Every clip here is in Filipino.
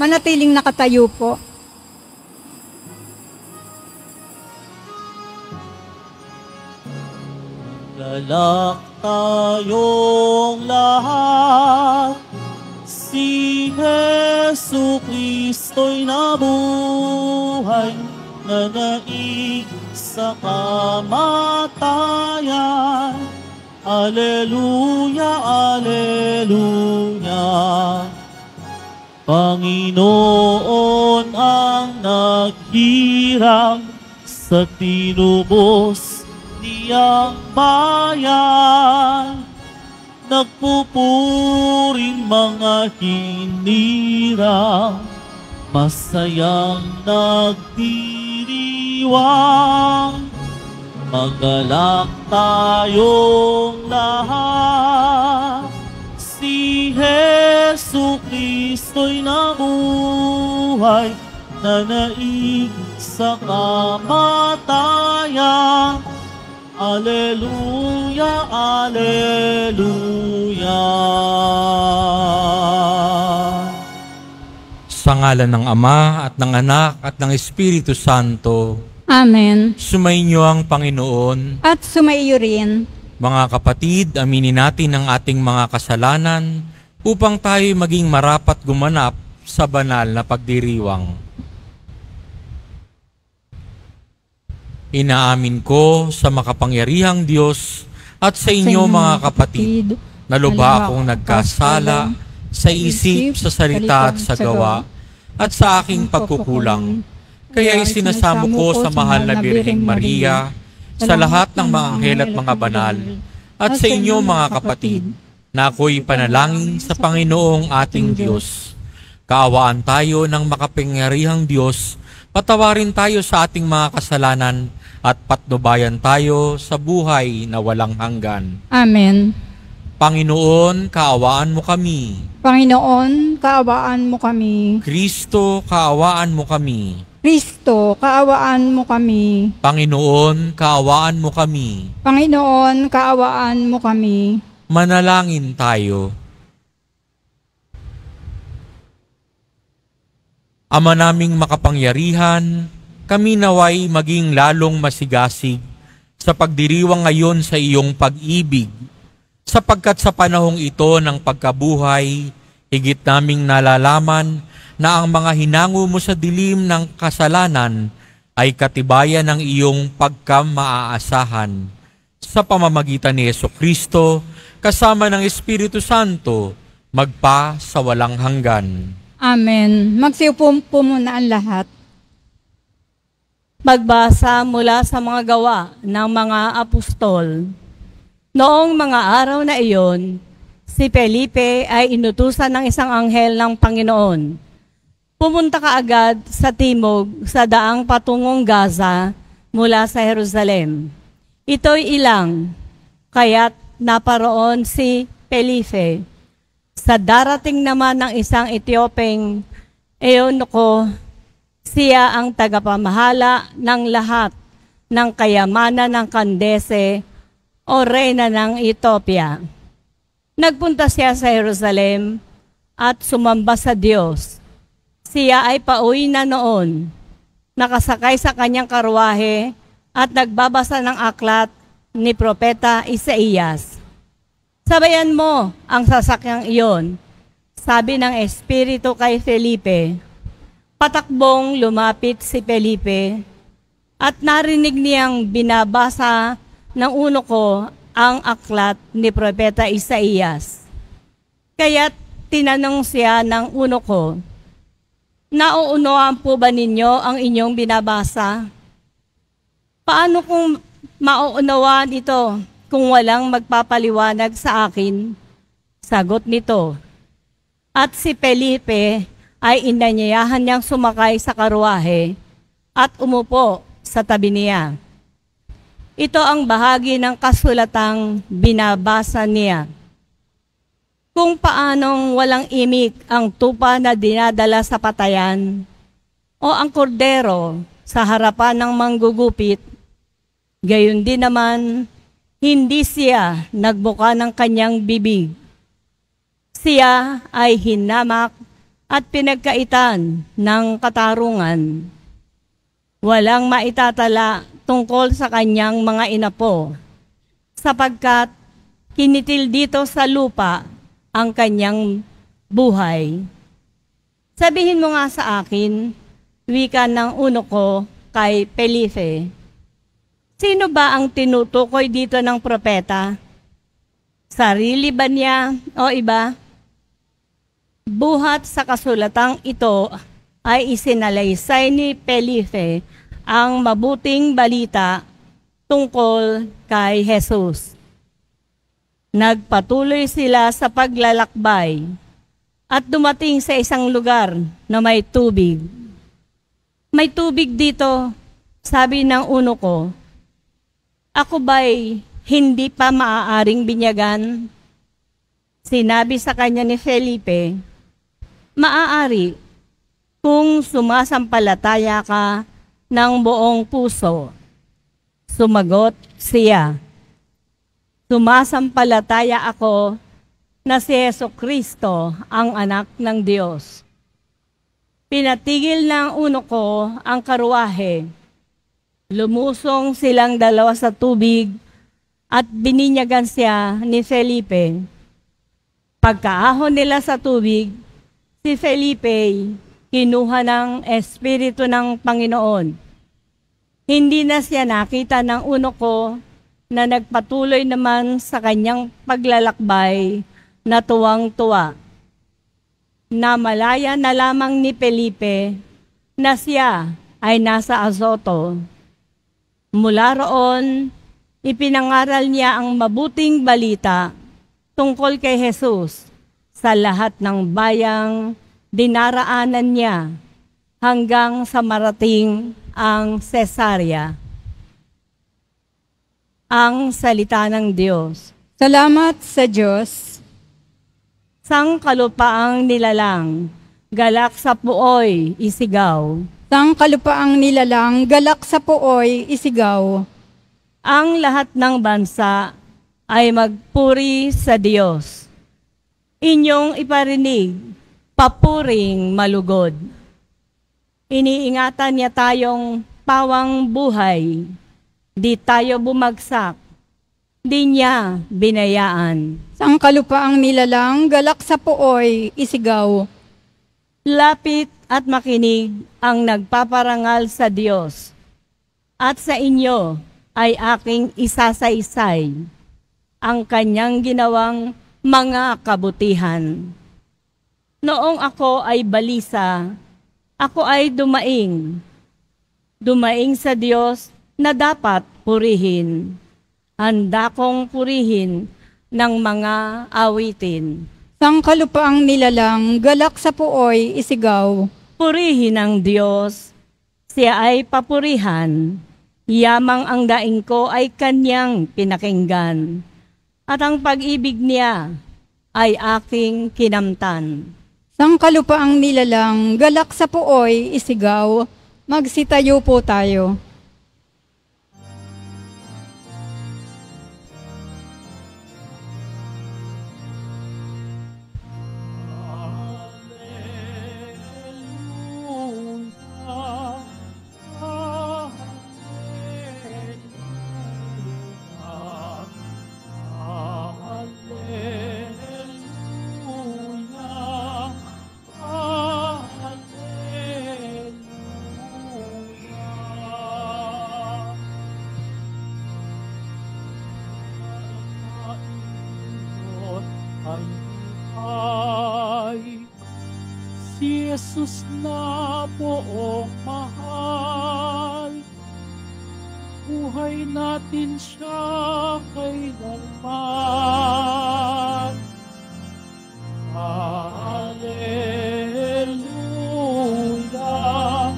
Manatiling nakatayo po. Galak tayong lahat, si Jesu Kristo'y nabuhay, nanaig sa kamatayan. Aleluya, aleluya. Panginoon ang naghirang sa tinubos niyang bayan. Nagpupuring mga hinirang, masayang nagdiriwang. Magalak tayong lahat, si Jesu Kristo'y nabuhay, nanaig sa kamatayan. Aleluya, aleluya. Sa ngalan ng Ama at ng Anak at ng Espiritu Santo. Amen. Sumainyo ang Panginoon. At sumaiyo rin. Mga kapatid, aminin natin ang ating mga kasalanan upang tayo maging marapat gumanap sa banal na pagdiriwang. Inaamin ko sa makapangyarihang Diyos at sa inyo mga kapatid, na lubha akong nagkasala sa isip, sa salita at sa gawa, at sa aking pagkukulang. Kaya isinasamo ko sa mahal na Birheng Maria, sa lahat ng mga anghel at mga banal, at sa inyo mga kapatid, na ako'y panalangin sa Panginoong ating Diyos. Kaawaan tayo ng makapangyarihang Diyos, patawarin tayo sa ating mga kasalanan, at patnubayan tayo sa buhay na walang hanggan. Amen. Panginoon, kaawaan mo kami. Panginoon, kaawaan mo kami. Kristo, kaawaan mo kami. Kristo, kaawaan mo kami. Panginoon, kaawaan mo kami. Panginoon, kaawaan mo kami. Manalangin tayo. Ama naming makapangyarihan, kami naway maging lalong masigasig sa pagdiriwang ngayon sa iyong pag-ibig, sapagkat sa panahong ito ng pagkabuhay, higit naming nalalaman na ang mga hinango mo sa dilim ng kasalanan ay katibayan ng iyong pagkamaaasahan. Sa pamamagitan ni Jesucristo, kasama ng Espiritu Santo, magpa sa walang hanggan. Amen. Magsiupo po muna ang lahat. Magbasa mula sa mga gawa ng mga apostol. Noong mga araw na iyon, si Felipe ay inutusan ng isang anghel ng Panginoon. Pumunta ka agad sa timog sa daang patungong Gaza mula sa Jerusalem. Ito'y ilang, kaya't naparoon si Felipe. Sa darating naman ng isang Etiopeng eunuko, siya ang tagapamahala ng lahat ng kayamanan ng Kandese o reyna ng Ethiopia. Nagpunta siya sa Jerusalem at sumamba sa Diyos. Siya ay pauwi na noon, nakasakay sa kanyang karwahe at nagbabasa ng aklat ni Propeta Isaías. Sabayan mo ang sasakyang iyon, sabi ng Espiritu kay Felipe. Patakbong lumapit si Felipe at narinig niyang binabasa ng eunuko ang aklat ni Propeta Isaías. Kaya't tinanong siya ng eunuko, nauunawaan po ba ninyo ang inyong binabasa? Paano kung mauunawaan ito kung walang magpapaliwanag sa akin? Sagot nito. At si Felipe ay inanyayahan niyang sumakay sa karwahe at umupo sa tabi niya. Ito ang bahagi ng kasulatang binabasa niya. Kung paanong walang imik ang tupa na dinadala sa patayan o ang kordero sa harapan ng manggugupit, gayon din naman, hindi siya nagbuka ng kanyang bibig. Siya ay hinamak at pinagkaitan ng katarungan. Walang maitatala tungkol sa kanyang mga inapo, sapagkat kinitil dito sa lupa ang kanyang buhay. Sabihin mo nga sa akin, wika ng uno ko kay Felipe, sino ba ang tinutukoy dito ng propeta? Sarili ba niya o iba? Buhat sa kasulatang ito ay isinalaysay ni Felipe ang mabuting balita tungkol kay Jesus. Nagpatuloy sila sa paglalakbay at dumating sa isang lugar na may tubig. May tubig dito, sabi ng uno ko. Ako ba'y hindi pa maaaring binyagan? Sinabi sa kanya ni Felipe, maaari kung sumasampalataya ka ng buong puso. Sumagot siya, sumasampalataya ako na si Jesucristo ang anak ng Diyos. Pinatigil ng uno ko ang karuwahe. Lumusong silang dalawa sa tubig at bininyagan siya ni Felipe. Pagkaahon nila sa tubig, si Felipe kinuha ng Espiritu ng Panginoon. Hindi na siya nakita ng uno ko na nagpatuloy naman sa kanyang paglalakbay na tuwang-tuwa. Namalaya na lamang ni Felipe na siya ay nasa Azoto. Mula roon, ipinangaral niya ang mabuting balita tungkol kay Jesus sa lahat ng bayang dinaraanan niya hanggang sa marating ang Cesarea. Ang salita ng Diyos. Salamat sa Diyos. Sang kalupaang nilalang, galak sa puoy, isigaw. Sang kalupaang nilalang, galak sa puoy, isigaw. Ang lahat ng bansa ay magpuri sa Diyos. Inyong iparinig, papuring malugod. Iniingatan niya tayong pawang buhay. Di tayo bumagsak. Di niya binayaan. Sang kalupaang nilalang, galak sa puoy, isigaw. Lapit at makinig ang nagpaparangal sa Diyos. At sa inyo ay aking isasaysay ang kanyang ginawang mga kabutihan. Noong ako ay balisa, ako ay dumaing. Dumaing sa Diyos na dapat purihin. Handa kong purihin ng mga awitin. Sang kalupaang nilalang, galak sa puoy, isigaw. Purihin ang Diyos, siya ay papurihan. Yamang ang daing ko ay kanyang pinakinggan. At ang pag-ibig niya ay aking kinamtan. Sang kalupaang nilalang, galak sa puoy, isigaw. Magsitayo po tayo. Si Jesus na poong mahal, buhay natin siya kailanman. Hallelujah,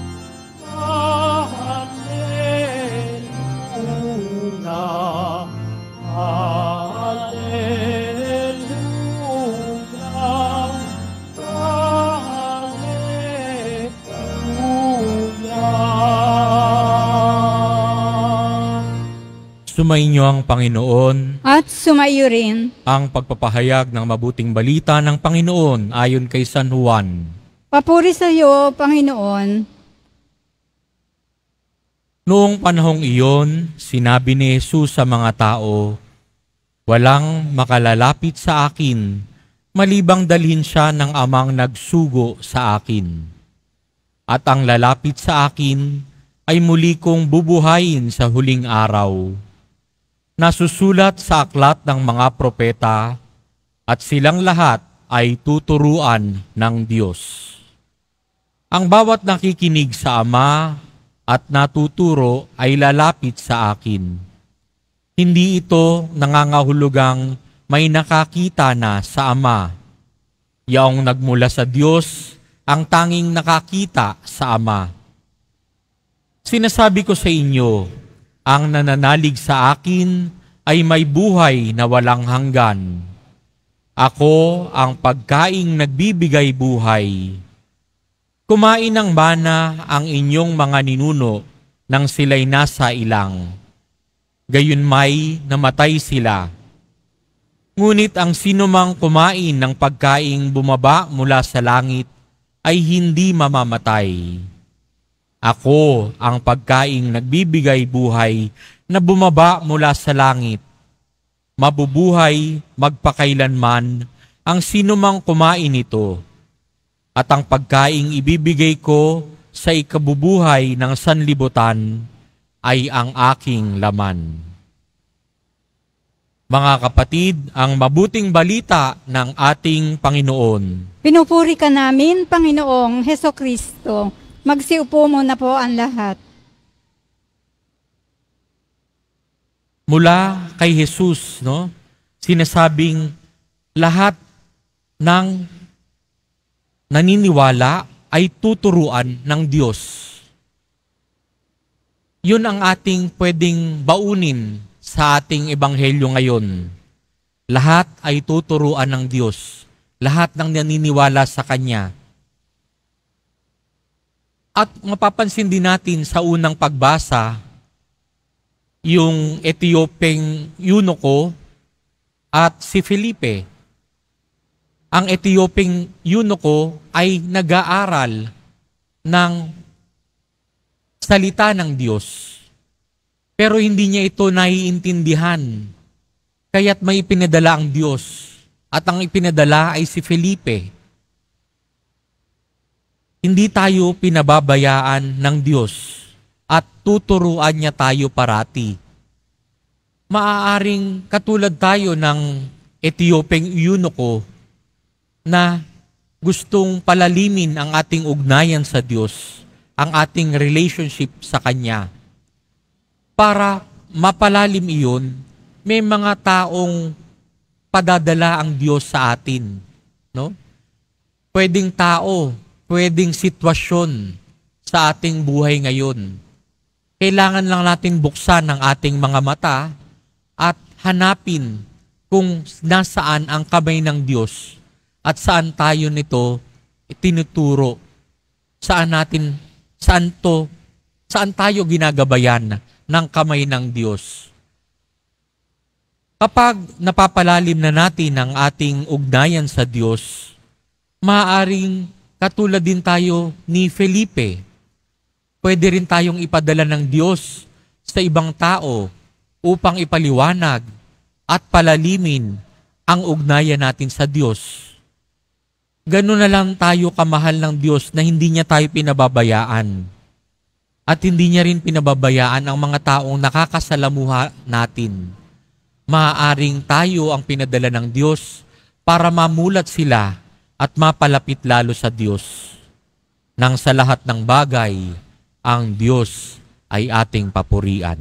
Hallelujah, Sumainyo ang Panginoon. At sumaiyo rin. Ang pagpapahayag ng mabuting balita ng Panginoon ayon kay San Juan. Papuri sa iyo, Panginoon. Noong panahong iyon, sinabi ni Jesus sa mga tao, "Walang makalalapit sa akin, malibang dalhin siya ng amang nagsugo sa akin. At ang lalapit sa akin ay muli kong bubuhayin sa huling araw." Nasusulat sa aklat ng mga propeta, at silang lahat ay tuturuan ng Diyos. Ang bawat nakikinig sa Ama at natuturo ay lalapit sa akin. Hindi ito nangangahulugang may nakakita na sa Ama. Yaong nagmula sa Diyos ang tanging nakakita sa Ama. Sinasabi ko sa inyo, ang nananalig sa akin ay may buhay na walang hanggan. Ako ang pagkaing nagbibigay buhay. Kumain ng mana ang inyong mga ninuno nang sila'y nasa ilang. Gayunmay namatay sila. Ngunit ang sinumang kumain ng pagkaing bumaba mula sa langit ay hindi mamamatay. Ako ang pagkaing nagbibigay buhay na bumaba mula sa langit. Mabubuhay magpakailanman ang sinumang kumain nito. At ang pagkaing ibibigay ko sa ikabubuhay ng sanlibutan ay ang aking laman. Mga kapatid, ang mabuting balita ng ating Panginoon. Pinupuri ka namin, Panginoong Hesukristo. Magsiupo muna po ang lahat. Mula kay Jesus, sinasabing lahat ng naniniwala ay tuturuan ng Diyos. Yun ang ating pwedeng baunin sa ating ebanghelyo ngayon. Lahat ay tuturuan ng Diyos. Lahat ng naniniwala sa Kanya. At mapapansin din natin sa unang pagbasa, yung Etiopeng eunuko at si Felipe. Ang Etiopeng eunuko ay nag-aaral ng salita ng Diyos. Pero hindi niya ito naiintindihan. Kaya't may ipinadala ang Diyos. At ang ipinadala ay si Felipe. Hindi tayo pinababayaan ng Diyos at tuturuan niya tayo parati. Maaaring katulad tayo ng Etiopeng eunuko na gustong palalimin ang ating ugnayan sa Diyos, ang ating relationship sa Kanya. Para mapalalim iyon, may mga taong padadala ang Diyos sa atin. Pwedeng tao, pwedeng sitwasyon sa ating buhay ngayon. Kailangan lang natin buksan ang ating mga mata at hanapin kung nasaan ang kamay ng Diyos at saan tayo nito itinuturo. Saan tayo ginagabayan ng kamay ng Diyos. Kapag napapalalim na natin ang ating ugnayan sa Diyos, maaaring katulad din tayo ni Felipe. Pwede rin tayong ipadala ng Diyos sa ibang tao upang ipaliwanag at palalimin ang ugnayan natin sa Diyos. Ganun na lang tayo kamahal ng Diyos na hindi niya tayo pinababayaan. At hindi niya rin pinababayaan ang mga taong nakakasalamuha natin. Maaaring tayo ang pinadala ng Diyos para mamulat sila at mapalapit lalo sa Diyos. Nang sa lahat ng bagay, ang Diyos ay ating papurian.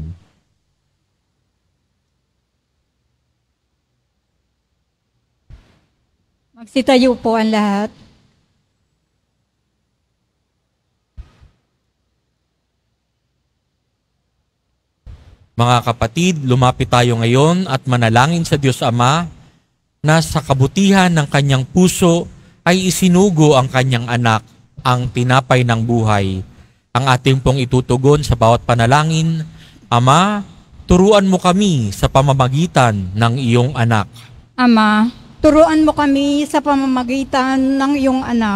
Magsitayo po ang lahat. Mga kapatid, lumapit tayo ngayon at manalangin sa Diyos Ama na sa kabutihan ng Kanyang puso ay isinugo ang Kanyang anak, ang tinapay ng buhay. Ang ating pong itutugon sa bawat panalangin, Ama, turuan mo kami sa pamamagitan ng iyong anak. Ama, turuan mo kami sa pamamagitan ng iyong anak.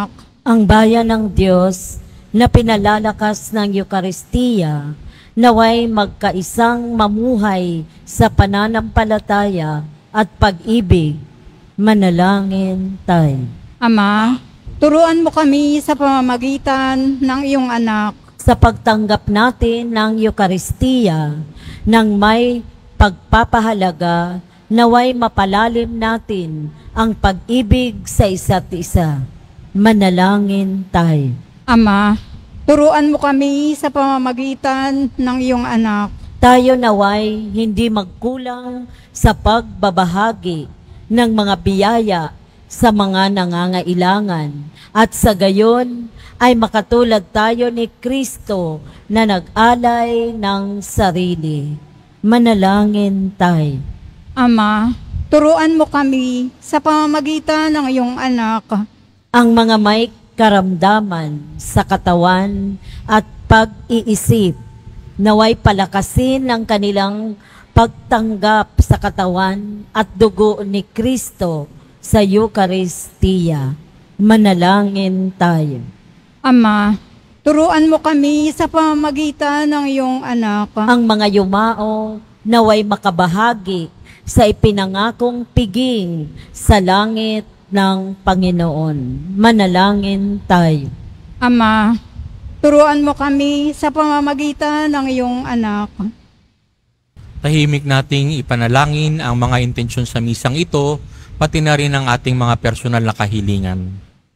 Ang bayan ng Diyos na pinalalakas ng Eukaristiya, naway magkaisang mamuhay sa pananampalataya at pag-ibig. Manalangin tayo. Ama, turuan mo kami sa pamamagitan ng iyong anak Sa pagtanggap natin ng Eukaristiya, nang may pagpapahalaga, naway mapalalim natin ang pag-ibig sa isa't isa. Manalangin tayo. Ama, turuan mo kami sa pamamagitan ng iyong anak Tayo naway hindi magkulang sa pagbabahagi ng mga biyaya sa mga nangangailangan at sa gayon ay makatulad tayo ni Kristo na nag-alay ng sarili. Manalangin tayo. Ama, turuan mo kami sa pamamagitan ng iyong anak Ang mga may karamdaman sa katawan at pag-iisip, naway palakasin ang kanilang pagtanggap sa katawan at dugo ni Kristo sa Eukaristiya. Manalangin tayo. Ama, turuan mo kami sa pamamagitan ng iyong anak Ang mga yumao naway makabahagi sa ipinangakong piging sa langit ng Panginoon. Manalangin tayo. Ama, turuan mo kami sa pamamagitan ng iyong anak Tahimik nating ipanalangin ang mga intensyon sa misang ito, pati na rin ang ating mga personal na kahilingan.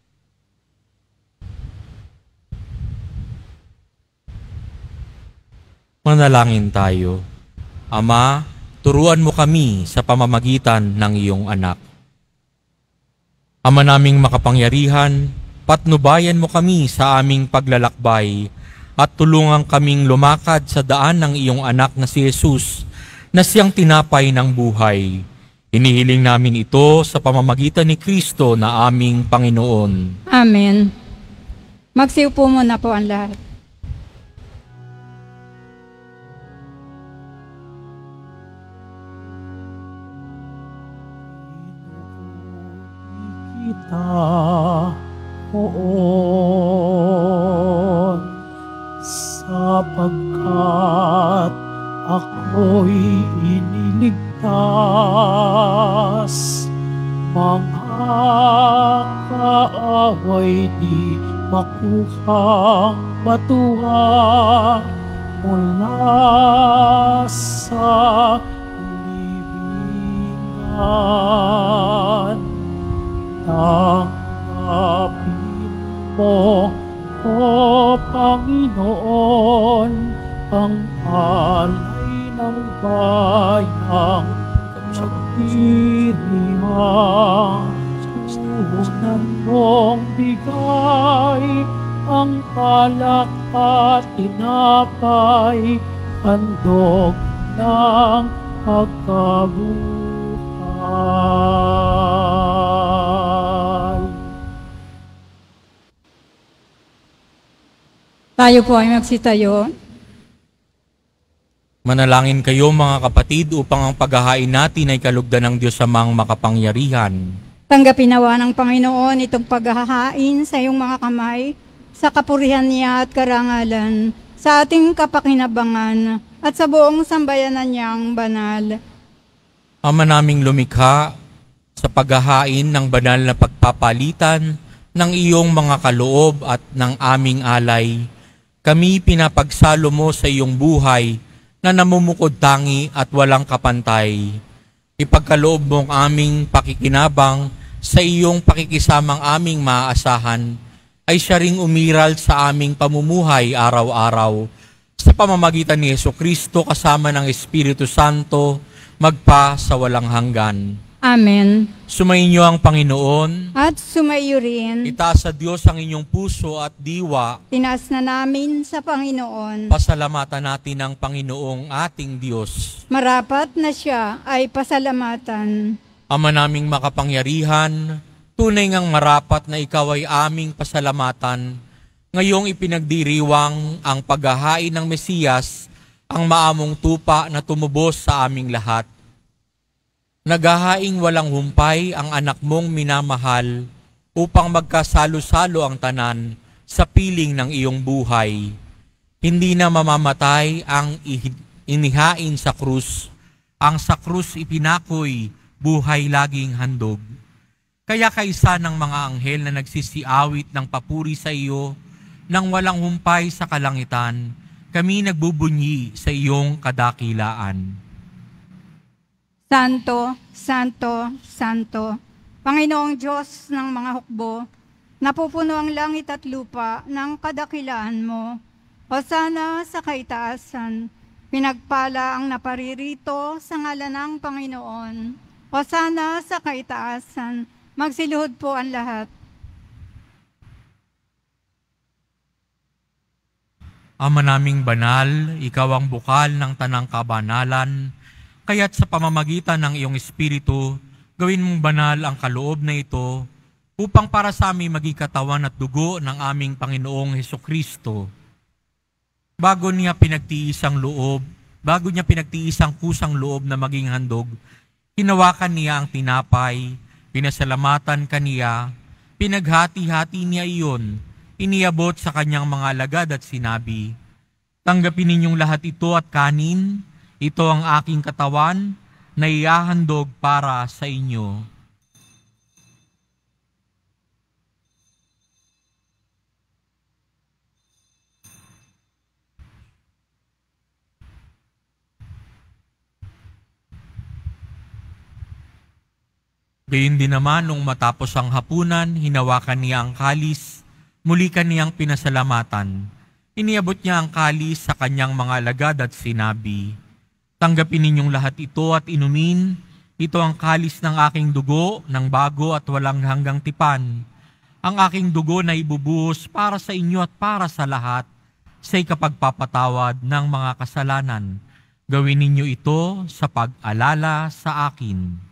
Manalangin tayo. Ama, turuan mo kami sa pamamagitan ng iyong anak. Ama naming makapangyarihan, patnubayan mo kami sa aming paglalakbay at tulungan kaming lumakad sa daan ng iyong anak na si Jesus na siyang tinapay ng buhay. Hinihiling namin ito sa pamamagitan ni Kristo na aming Panginoon. Amen. Magsiupo muna po ang lahat. Kita poon sapagkat ako'y iniligtas, mga kaaway di makuhang matuwa mula sa libingan. Tanggapin mo, O Panginoon, ang alay ng bayang nagdirimang. Sunan mong bigay ang alak at tinapay, handog ng pagkabuhay. Tayo po ay magsitayo. Manalangin kayo mga kapatid upang ang paghahain natin ay kalugdan ng Diyos Amang makapangyarihan. Tanggapin nawa ng Panginoon itong paghahain sa iyong mga kamay, sa kapurihan niya at karangalan, sa ating kapakinabangan at sa buong sambayanan niyang banal. Ama naming lumikha, sa paghahain ng banal na pagpapalitan ng iyong mga kaloob at ng aming alay, kami pinapagsalo mo sa iyong buhay na namumukod tangi at walang kapantay. Ipagkaloob mong aming pakikinabang sa iyong pakikisamang aming maaasahan, ay siya ring umiral sa aming pamumuhay araw-araw. Sa pamamagitan ni Jesucristo kasama ng Espiritu Santo, magpa sa walang hanggan. Amen. Sumainyo ang Panginoon. At sumaiyo rin, Itaas sa Diyos ang inyong puso at diwa. tinaas na namin sa Panginoon. Pasalamatan natin ang Panginoong ating Diyos. Marapat na siya ay pasalamatan. Ama naming makapangyarihan, tunay ngang marapat na ikaw ay aming pasalamatan. Ngayong ipinagdiriwang ang paghahain ng Mesiyas, ang maamong tupa na tumubos sa aming lahat. Naghahaing walang humpay ang anak mong minamahal, upang magkasalo-salo ang tanan sa piling ng iyong buhay. Hindi na mamamatay ang inihain sa krus, ang sa krus ipinakoy, buhay laging handog. Kaya kaisa ng mga anghel na nagsisiawit ng papuri sa iyo, nang walang humpay sa kalangitan, kami nagbubunyi sa iyong kadakilaan. Santo, Santo, Santo, Panginoong Diyos ng mga hukbo, napupuno ang langit at lupa ng kadakilaan mo. Hosana sa kaitaasan, pinagpala ang naparirito sa ngalan ng Panginoon. Hosana sa kaitaasan, magsiluhod po ang lahat. Ama naming banal, ikaw ang bukal ng tanang kabanalan, kaya't sa pamamagitan ng iyong Espiritu, gawin mong banal ang kaloob na ito, upang para sa aming maging katawan at dugo ng aming Panginoong Hesukristo. Bago niya pinagtiis ang kusang loob na maging handog, hinawakan niya ang tinapay, pinasalamatan kaniya, pinaghati-hati niya iyon, iniabot sa kanyang mga alagad at sinabi, "Tanggapin ninyong lahat ito at kanin, ito ang aking katawan na ihahandog para sa inyo." Gayun din naman nung matapos ang hapunan, hinawakan niya ang kalis, muli kaniyang pinasalamatan. Iniabot niya ang kalis sa kanyang mga alagad at sinabi, "Tanggapin ninyong lahat ito at inumin. Ito ang kalis ng aking dugo, ng bago at walang hanggang tipan. Ang aking dugo na ibubuhos para sa inyo at para sa lahat sa ikapagpapatawad ng mga kasalanan. Gawin ninyo ito sa pag-alala sa akin."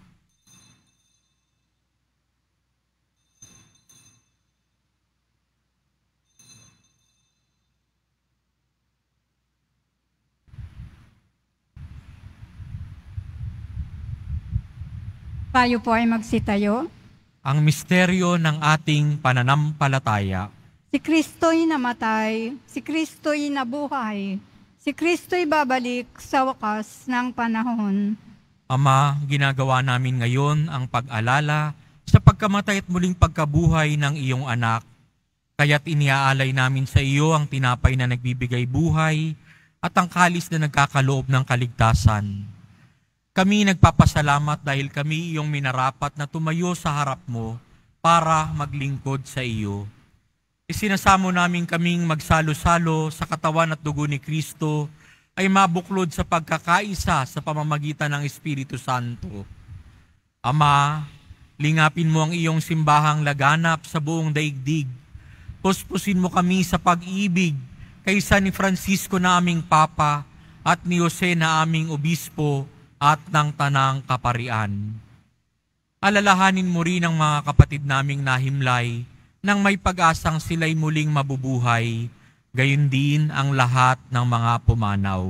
Tayo po ay magsitayo. Ang misteryo ng ating pananampalataya. Si Kristo'y namatay, si Kristo'y nabuhay, si Kristo'y babalik sa wakas ng panahon. Ama, ginagawa namin ngayon ang pag-alala sa pagkamatay at muling pagkabuhay ng iyong anak. Kaya't iniaalay namin sa iyo ang tinapay na nagbibigay buhay at ang kalis na nagkakaloob ng kaligtasan. Kami nagpapasalamat dahil kami iyong minarapat na tumayo sa harap mo para maglingkod sa iyo. Isinasamo namin kaming magsalo-salo sa katawan at dugo ni Kristo ay mabuklod sa pagkakaisa sa pamamagitan ng Espiritu Santo. Ama, lingapin mo ang iyong simbahang laganap sa buong daigdig. Puspusin mo kami sa pag-ibig kaysa ni Francisco na aming Papa at ni Jose na aming Obispo at ng Tanang Kaparian. Alalahanin mo rin ang mga kapatid naming nahimlay nang may pag-asang sila'y muling mabubuhay, gayon din ang lahat ng mga pumanaw.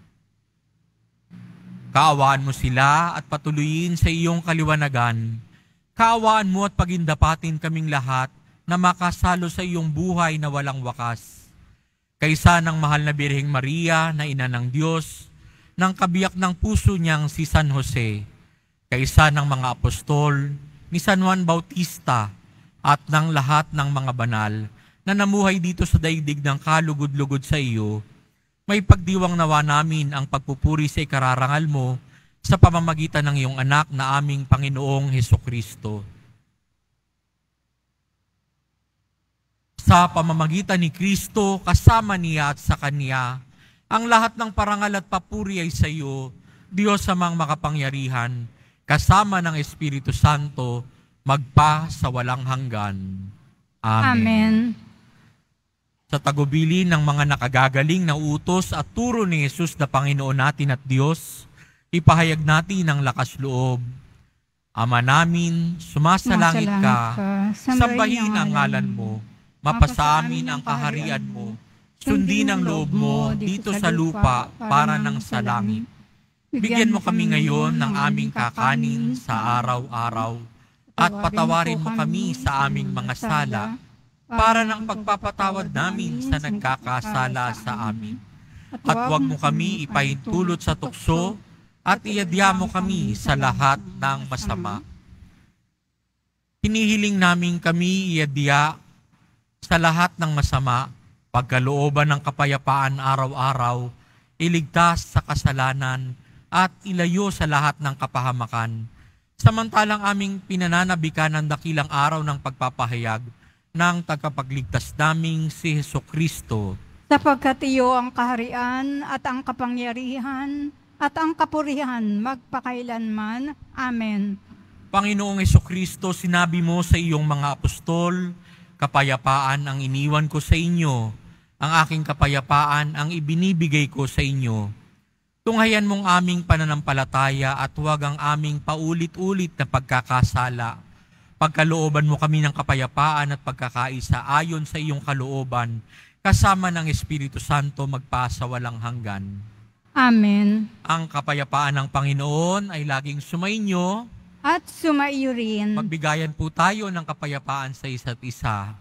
Kaawaan mo sila at patuloyin sa iyong kaliwanagan. Kaawaan mo at pagindapatin kaming lahat na makasalo sa iyong buhay na walang wakas. Kaysa ng mahal na Birheng Maria na ina ng Diyos, ng kabiyak ng puso niyang si San Jose, kaysa ng mga apostol, ni San Juan Bautista, at ng lahat ng mga banal na namuhay dito sa daigdig ng kalugod-lugod sa iyo, may pagdiwang nawa namin ang pagpupuri sa ikararangal mo sa pamamagitan ng iyong anak na aming Panginoong Hesukristo. Sa pamamagitan ni Kristo, kasama niya at sa Kanya, ang lahat ng parangal at papuri ay sa iyo, Diyos amang makapangyarihan, kasama ng Espiritu Santo, magpa sa walang hanggan. Amen. Amen. Sa tagubilin ng mga nakagagaling na utos at turo ni Jesus na Panginoon natin at Diyos, ipahayag natin ang lakas loob. Ama namin, sumasalangit ka, sambahin ang ngalan mo, mapasa amin ang kaharian mo, sundin ang loob mo dito sa lupa para ng sa langit. Bigyan mo kami ngayon ng aming kakanin sa araw-araw At patawarin mo kami sa aming mga sala, para ng pagpapatawad namin sa nagkakasala sa amin. At huwag mo kami ipahintulot sa tukso, at iadya mo kami sa lahat ng masama. Hinihiling namin kami iadya sa lahat ng masama, pagkalooban ng kapayapaan araw-araw, iligtas sa kasalanan, at ilayo sa lahat ng kapahamakan. Samantalang aming pinananabikan ang dakilang araw ng pagpapahayag ng tagapagligtas naming si Hesukristo. Sapagkat iyo ang kaharian at ang kapangyarihan at ang kapurihan magpakailanman. Amen. Panginoong Hesukristo, sinabi mo sa iyong mga apostol, kapayapaan ang iniwan ko sa inyo, ang aking kapayapaan ang ibinibigay ko sa inyo. Tunghayan mong aming pananampalataya at huwag ang aming paulit-ulit na pagkakasala. Pagkalooban mo kami ng kapayapaan at pagkakaisa ayon sa iyong kalooban, kasama ng Espiritu Santo magpasawalang hanggan. Amen. Ang kapayapaan ng Panginoon ay laging sumainyo. At sumaiyo rin. Magbigayan po tayo ng kapayapaan sa isa't isa.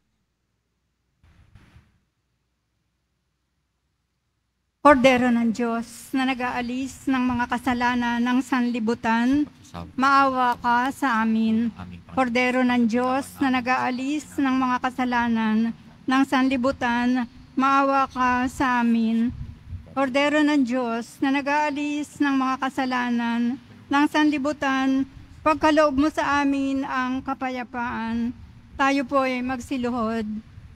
Kordero ng Diyos na nag-aalis ng mga kasalanan ng sanlibutan, maawa ka sa amin. Kordero ng Diyos na nag-aalis ng mga kasalanan ng sanlibutan, maawa ka sa amin. Kordero ng Diyos na nag-aalis ng mga kasalanan ng sanlibutan, pagkaloob mo sa amin ang kapayapaan. Tayo po ay magsiluhod.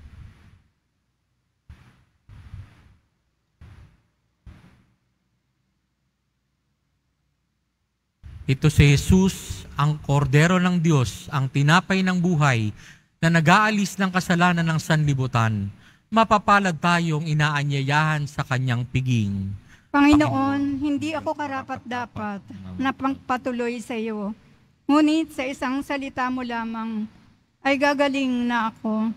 Ito si Jesus, ang kordero ng Diyos, ang tinapay ng buhay, na nag-aalis ng kasalanan ng sanlibutan. Mapapalad tayong inaanyayahan sa kanyang piging. Panginoon, hindi ako karapat-dapat na pagpatuloy sa iyo. Ngunit sa isang salita mo lamang ay gagaling na ako.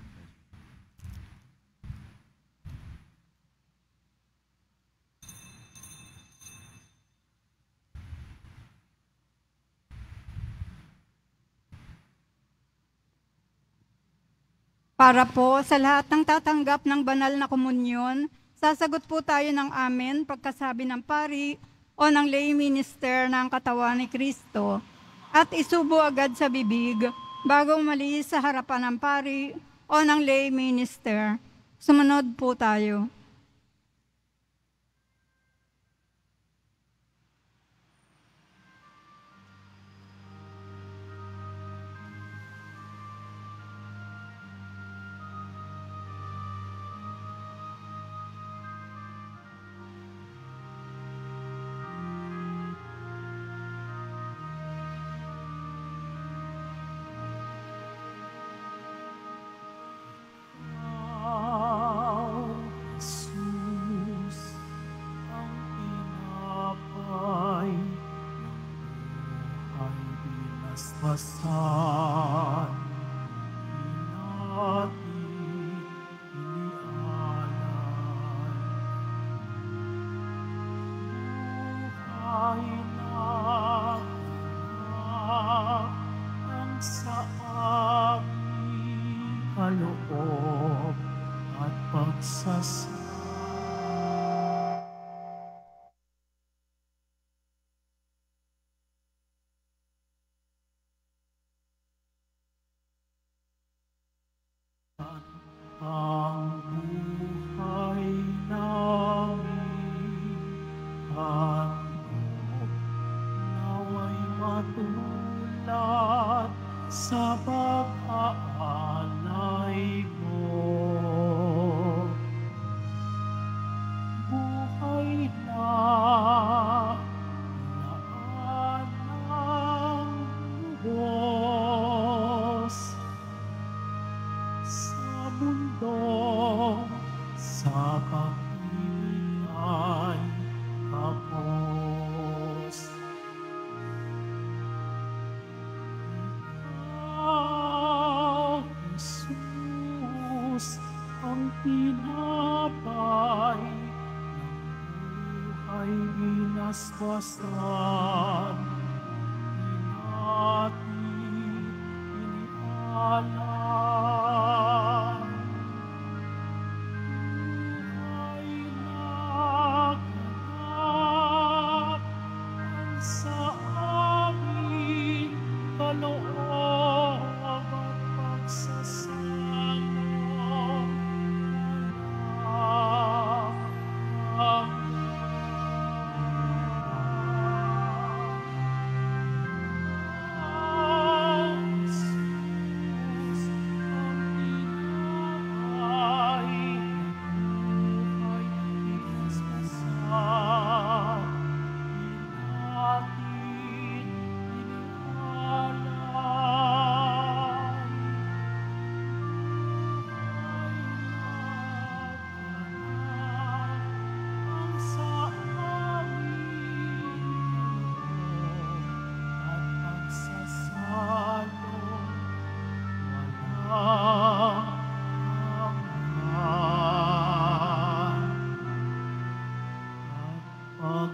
Para po sa lahat ng tatanggap ng banal na komunyon, sasagot po tayo ng amen pagkasabi ng pari o ng lay minister ng katawan ni Kristo at isubo agad sa bibig bago umalis sa harapan ng pari o ng lay minister. Sumunod po tayo. Pasan, natin inialan. Buhay na ang sa aming kaloob at pagsasama. Ang buhay namin handog, nawa'y matulad sa pag-aalay mo. Buhay na ng Diyos sa mundo, sa pag-ibig ay kapos. Ikaw, Jesus, ang tinapay ng buhay binasbasan. Inatid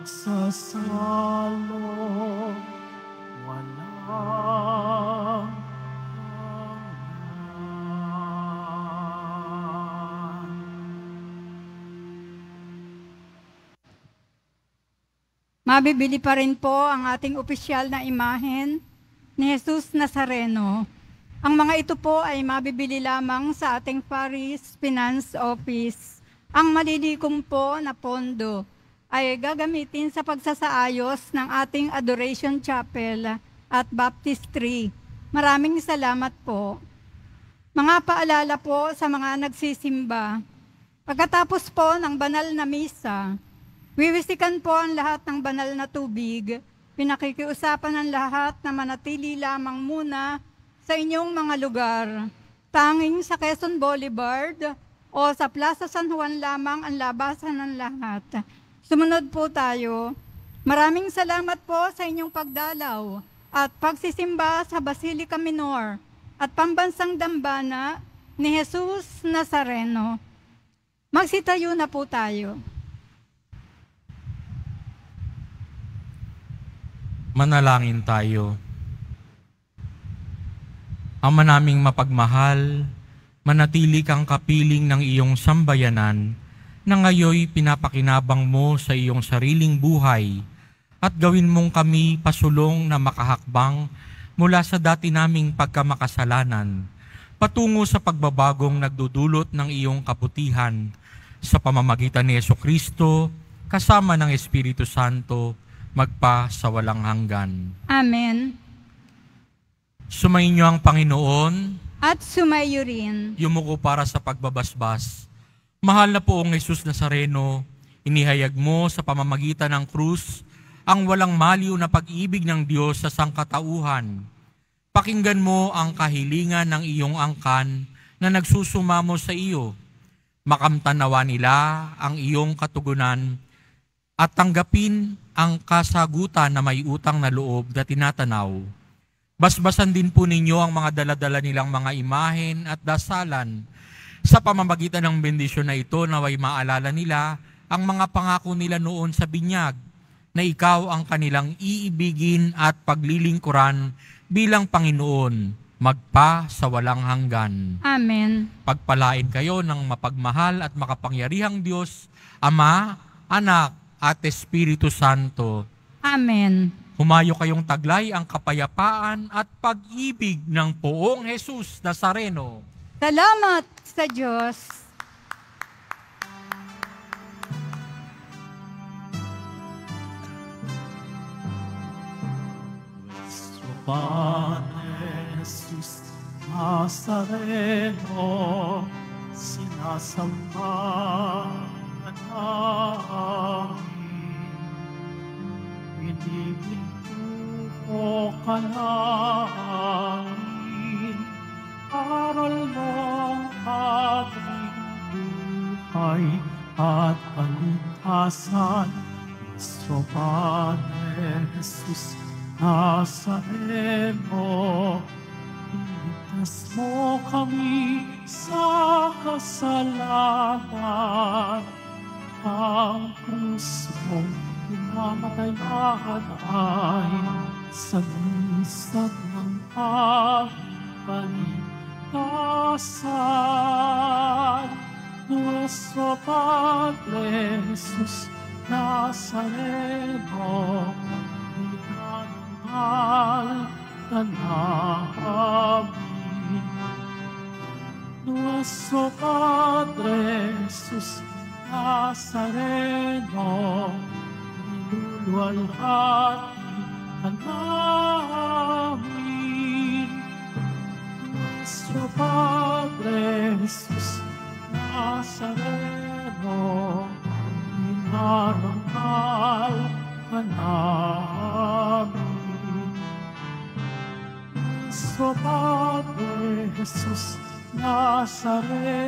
nagsasalo, walang hanggan. Mabibili pa rin po ang ating opisyal na imahen ni Jesus Nazareno. Ang mga ito po ay mabibili lamang sa ating Paris Finance Office. Ang malilikom po na pondo ay gagamitin sa pagsasaayos ng ating Adoration Chapel at Baptistry. Maraming salamat po. Mga paalala po sa mga nagsisimba. Pagkatapos po ng banal na misa, wiwisikan po ang lahat ng banal na tubig. Pinakikiusapan ng lahat na manatili lamang muna sa inyong mga lugar. Tanging sa Quezon Boulevard o sa Plaza San Juan lamang ang labasan ng lahat. Sumunod po tayo. Maraming salamat po sa inyong pagdalaw at pagsisimba sa Basilica Minor at Pambansang Dambana ni Jesus Nazareno. Magsitayo na po tayo. Manalangin tayo. Ama naming mapagmahal, manatili kang kapiling ng iyong sambayanan na ngayoy pinapakinabang mo sa iyong sariling buhay at gawin mong kami pasulong na makahakbang mula sa dati naming pagkamakasalanan patungo sa pagbabagong nagdudulot ng iyong kaputihan sa pamamagitan ni Jesucristo kasama ng Espiritu Santo magpa sa walang hanggan. Amen. Sumainyo ang Panginoon At sumayo rin. yumuko para sa pagbabasbas. Mahal na poong Jesus Nazareno, inihayag mo sa pamamagitan ng krus ang walang maliw na pag-ibig ng Diyos sa sangkatauhan. Pakinggan mo ang kahilingan ng iyong angkan na nagsusumamo sa iyo. Makamtanawa nila ang iyong katugunan at tanggapin ang kasagutan na may utang na loob na tinatanaw. Basbasan din po ninyo ang mga daladala nilang mga imahen at dasalan. Sa pamamagitan ng bendisyon na ito, naway maalala nila ang mga pangako nila noon sa binyag, na ikaw ang kanilang iibigin at paglilingkuran bilang Panginoon, magpa sa walang hanggan. Amen. Pagpalain kayo ng mapagmahal at makapangyarihang Diyos, Ama, Anak, at Espiritu Santo. Amen. Humayo kayong taglay ang kapayapaan at pag-ibig ng poong Jesus Nazareno. Salamat sa Diyos. Nuestro Padre Jesus Nazareno, sinasamba namin. Pinibig ko ka namin, aral ng ating buhay at kaligtasan. Nuestro Padre Jesus Nazareno, iligtas mo kami sa kasalanan. Ang krus mong pinamatayan ay sagisag ng kaligtasan. Nuestro Padre Jesus Nazareno, itangal ka namin. Nuestro Padre Jesus Nazareno, niluluwalhati ka namin. Nuestro Padre Jesus Nazareno, inarangal ka namin. Nuestro Padre Jesus Nazareno,